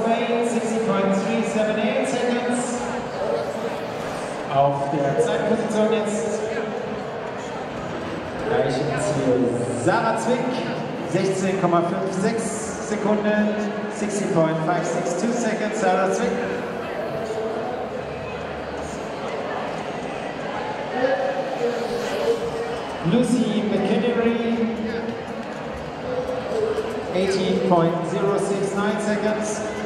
Spain, 60.378 seconds. Auf der Zeitposition jetzt gleich im Ziel Sarah Zwick, 16,56 Sekunden, 60.562 seconds, Sarah Zwick. Lucy McKinnery, 18.069 seconds.